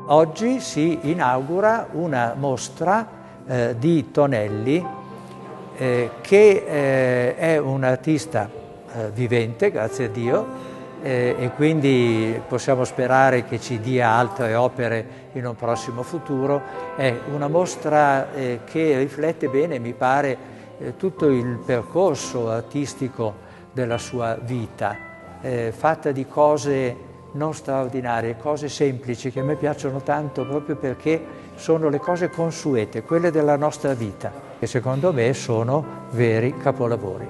Oggi si inaugura una mostra di Tonelli che è un artista vivente, grazie a Dio, e quindi possiamo sperare che ci dia altre opere in un prossimo futuro. È una mostra che riflette bene, mi pare, tutto il percorso artistico della sua vita, fatta di cose non straordinarie, cose semplici che a me piacciono tanto proprio perché sono le cose consuete, quelle della nostra vita, che secondo me sono veri capolavori.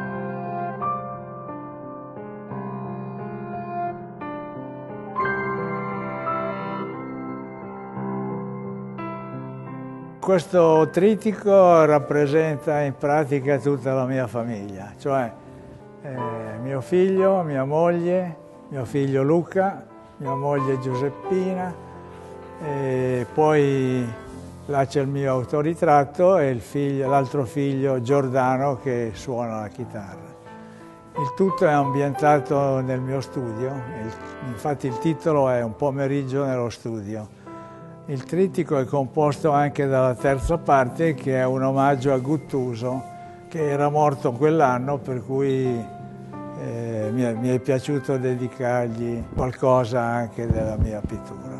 Questo trittico rappresenta in pratica tutta la mia famiglia, cioè mio figlio, mia moglie, mio figlio Luca, mia moglie Giuseppina, e poi là c'è il mio autoritratto e l'altro figlio Giordano che suona la chitarra. Il tutto è ambientato nel mio studio, infatti il titolo è Un pomeriggio nello studio. Il trittico è composto anche dalla terza parte, che è un omaggio a Guttuso, che era morto quell'anno, per cui mi è piaciuto dedicargli qualcosa anche della mia pittura.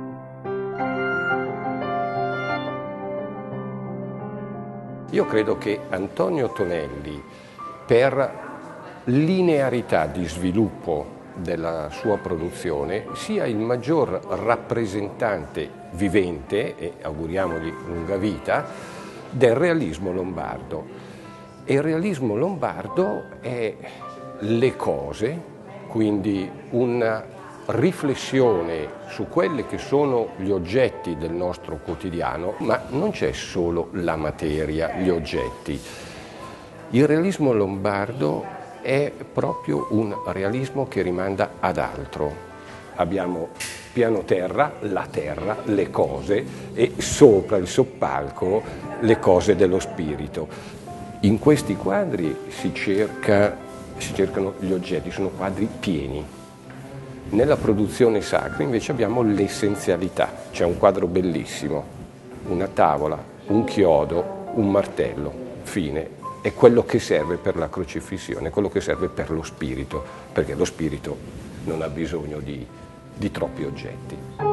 Io credo che Antonio Tonelli, per linearità di sviluppo della sua produzione, sia il maggior rappresentante vivente, e auguriamogli lunga vita, del realismo lombardo. E il realismo lombardo è le cose, quindi una riflessione su quelli che sono gli oggetti del nostro quotidiano, ma non c'è solo la materia, gli oggetti. Il realismo lombardo è proprio un realismo che rimanda ad altro. Abbiamo piano terra, la terra, le cose, e sopra il soppalco le cose dello spirito. In questi quadri si cercano gli oggetti, sono quadri pieni. Nella produzione sacra invece abbiamo l'essenzialità. C'è un quadro bellissimo, una tavola, un chiodo, un martello, fine. È quello che serve per la crocifissione, quello che serve per lo spirito, perché lo spirito non ha bisogno di troppi oggetti.